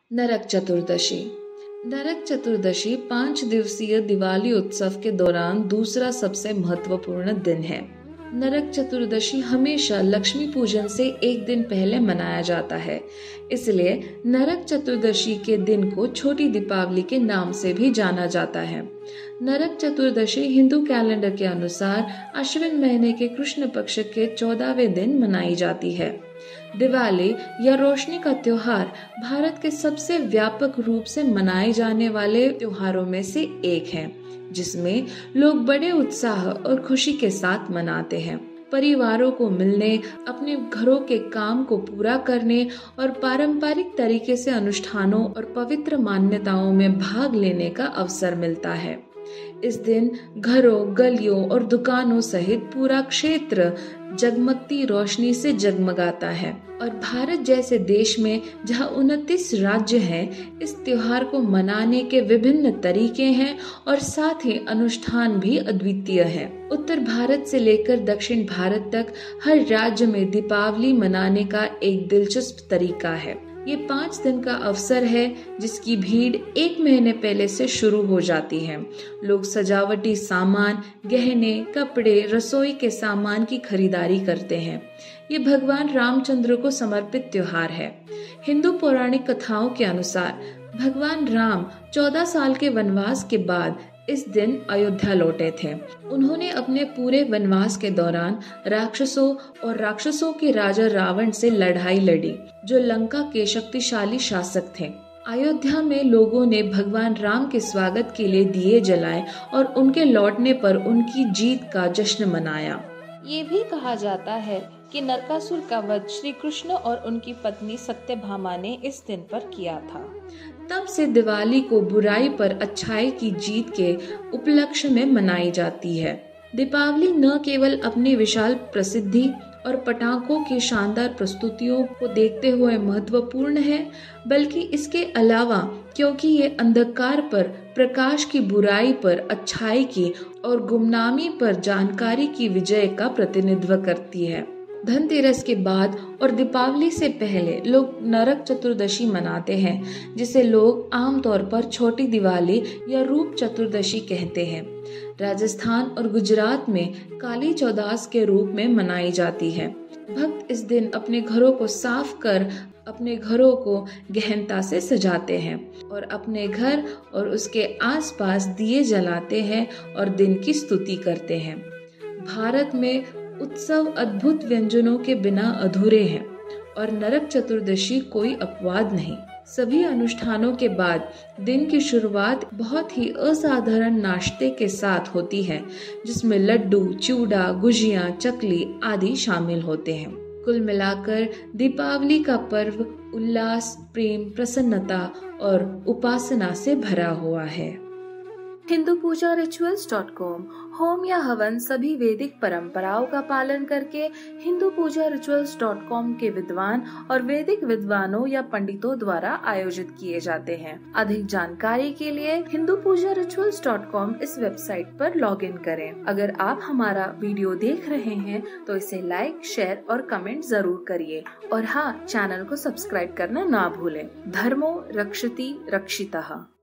नरक चतुर्दशी। नरक चतुर्दशी 5 दिवसीय दिवाली उत्सव के दौरान दूसरा सबसे महत्वपूर्ण दिन है। नरक चतुर्दशी हमेशा लक्ष्मी पूजन से एक दिन पहले मनाया जाता है, इसलिए नरक चतुर्दशी के दिन को छोटी दीपावली के नाम से भी जाना जाता है। नरक चतुर्दशी हिंदू कैलेंडर के अनुसार अश्विन महीने के कृष्ण पक्ष के 14वें दिन मनाई जाती है। दिवाली या रोशनी का त्योहार भारत के सबसे व्यापक रूप से मनाए जाने वाले त्योहारों में से एक है, जिसमें लोग बड़े उत्साह और खुशी के साथ मनाते हैं। परिवारों को मिलने, अपने घरों के काम को पूरा करने और पारंपरिक तरीके से अनुष्ठानों और पवित्र मान्यताओं में भाग लेने का अवसर मिलता है। इस दिन घरों, गलियों और दुकानों सहित पूरा क्षेत्र जगमगती रोशनी से जगमगाता है और भारत जैसे देश में जहां 29 राज्य हैं, इस त्योहार को मनाने के विभिन्न तरीके हैं और साथ ही अनुष्ठान भी अद्वितीय है। उत्तर भारत से लेकर दक्षिण भारत तक हर राज्य में दीपावली मनाने का एक दिलचस्प तरीका है। ये 5 दिन का अवसर है जिसकी भीड़ 1 महीने पहले से शुरू हो जाती है। लोग सजावटी सामान, गहने, कपड़े, रसोई के सामान की खरीदारी करते हैं। ये भगवान रामचंद्र को समर्पित त्योहार है। हिंदू पौराणिक कथाओं के अनुसार भगवान राम 14 साल के वनवास के बाद इस दिन अयोध्या लौटे थे। उन्होंने अपने पूरे वनवास के दौरान राक्षसों के राजा रावण से लड़ाई लड़ी, जो लंका के शक्तिशाली शासक थे। अयोध्या में लोगों ने भगवान राम के स्वागत के लिए दिए जलाए और उनके लौटने पर उनकी जीत का जश्न मनाया। ये भी कहा जाता है कि नरकासुर का वध श्री कृष्ण और उनकी पत्नी सत्यभामा ने इस दिन पर किया था। तब से दिवाली को बुराई पर अच्छाई की जीत के उपलक्ष्य में मनाई जाती है। दीपावली न केवल अपनी विशाल प्रसिद्धि और पटाखों की शानदार प्रस्तुतियों को देखते हुए महत्वपूर्ण है, बल्कि इसके अलावा क्योंकि ये अंधकार पर प्रकाश की, बुराई पर अच्छाई की और गुमनामी पर जानकारी की विजय का प्रतिनिधित्व करती है। धनतेरस के बाद और दीपावली से पहले लोग नरक चतुर्दशी मनाते हैं, जिसे लोग आमतौर पर छोटी दिवाली या रूप चतुर्दशी कहते हैं। राजस्थान और गुजरात में काली चौदास के रूप में मनाई जाती है। भक्त इस दिन अपने घरों को साफ कर अपने घरों को गहनता से सजाते हैं और अपने घर और उसके आसपास दिए जलाते हैं और दिन की स्तुति करते हैं। भारत में उत्सव अद्भुत व्यंजनों के बिना अधूरे हैं और नरक चतुर्दशी कोई अपवाद नहीं। सभी अनुष्ठानों के बाद दिन की शुरुआत बहुत ही असाधारण नाश्ते के साथ होती है, जिसमें लड्डू, चूड़ा, गुजिया, चकली आदि शामिल होते हैं। कुल मिलाकर दीपावली का पर्व उल्लास, प्रेम, प्रसन्नता और उपासना से भरा हुआ है। hindupujarituals.com होम या हवन सभी वैदिक परंपराओं का पालन करके hindupujarituals.com के विद्वान और वैदिक विद्वानों या पंडितों द्वारा आयोजित किए जाते हैं। अधिक जानकारी के लिए hindupujarituals.com इस वेबसाइट पर लॉगिन करें। अगर आप हमारा वीडियो देख रहे हैं तो इसे लाइक, शेयर और कमेंट जरूर करिए और हाँ, चैनल को सब्सक्राइब करना ना भूलें। धर्मो रक्षति रक्षितः।